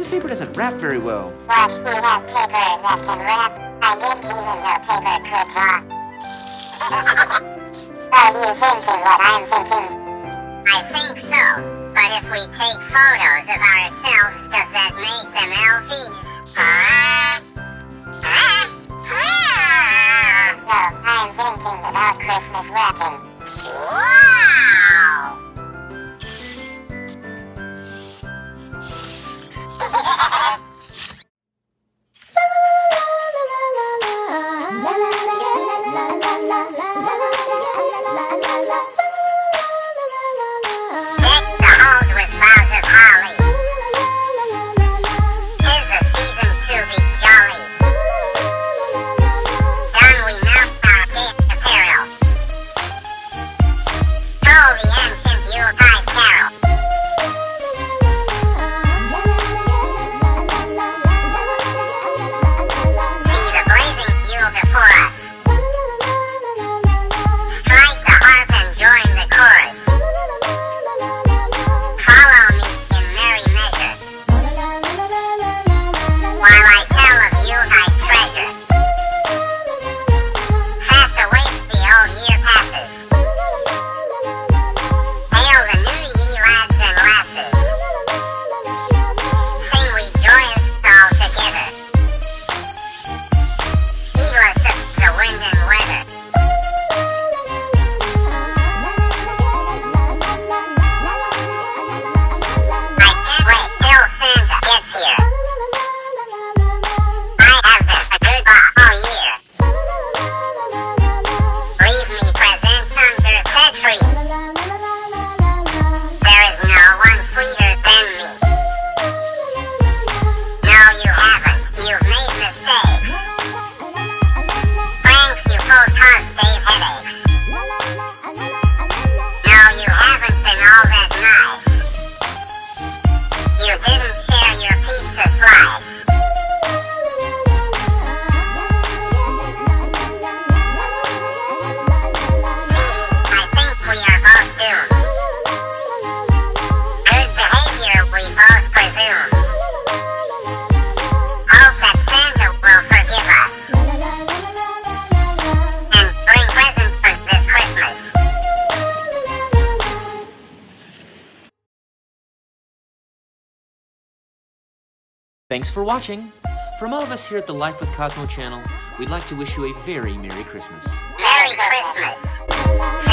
paper doesn't wrap very well. What? You have paper that can wrap? I didn't even know paper could draw. Are you thinking what I'm thinking? I think so. But if we take photos of ourselves, does that make them elfies? No, I'm thinking about Christmas wrapping. Wow! Deck the halls with boughs of holly. 'Tis the season to be jolly. Don we mount our gay apparel. Troll the ancient Yuletide carol. See the blazing Yule before us. Strike the harp and join the chorus. Follow me in merry measure, while I tell of Yuletide treasure. Fast away the old year passes. Hail the new ye lads and lasses. Sing we joyous all together, heedless of the wind and weather. I can't wait till Santa gets here. I have been a good boy all year. Leave me presents under bed free. There is no one sweeter than me. No, you haven't. You've made mistakes. Pranks you pulled caused Dave headaches. No, you haven't been all that nice. You didn't share your pizza slice. See, I think we are both doomed. Good behavior we both presume. Hope that Santa will forgive us and bring presents for this Christmas. Thanks for watching. From all of us here at the Life with Cosmo channel, we'd like to wish you a very Merry Christmas. Merry Christmas.